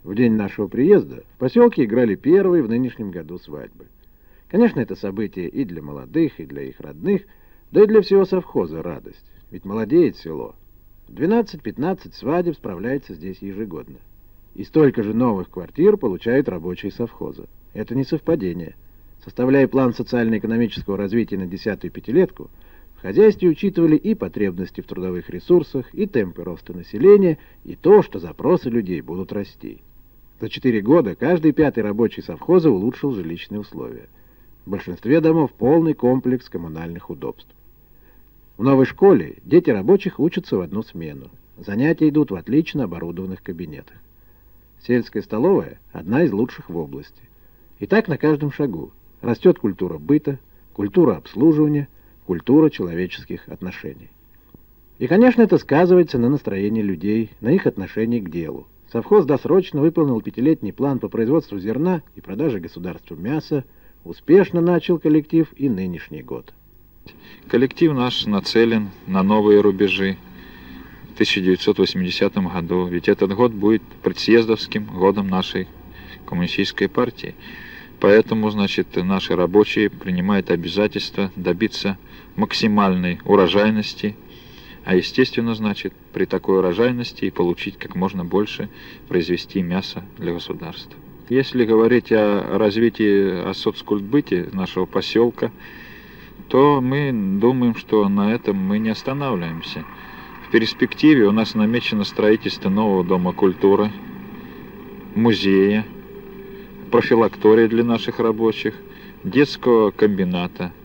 В день нашего приезда в поселке играли первые в нынешнем году свадьбы. Конечно, это событие и для молодых, и для их родных, да и для всего совхоза радость. Ведь молодеет село. 12-15 свадеб справляется здесь ежегодно. И столько же новых квартир получают рабочие совхоза. Это не совпадение. Составляя план социально-экономического развития на 10-ю пятилетку, в хозяйстве учитывали и потребности в трудовых ресурсах, и темпы роста населения, и то, что запросы людей будут расти. За 4 года каждый 5-й рабочий совхоза улучшил жилищные условия. В большинстве домов полный комплекс коммунальных удобств. В новой школе дети рабочих учатся в одну смену. Занятия идут в отлично оборудованных кабинетах. Сельская столовая – одна из лучших в области. И так на каждом шагу растет культура быта, культура обслуживания, культура человеческих отношений. И, конечно, это сказывается на настроении людей, на их отношении к делу. Совхоз досрочно выполнил 5-летний план по производству зерна и продаже государству мяса. Успешно начал коллектив и нынешний год. Коллектив наш нацелен на новые рубежи в 1980 году, ведь этот год будет предсъездовским годом нашей коммунистической партии. Поэтому, значит, наши рабочие принимают обязательство добиться максимальной урожайности, а естественно, значит, при такой урожайности и получить как можно больше, произвести мясо для государства. Если говорить о развитии, о соцкультбыте нашего поселка, то мы думаем, что на этом мы не останавливаемся. В перспективе у нас намечено строительство нового дома культуры, музея, профилактория для наших рабочих, детского комбината.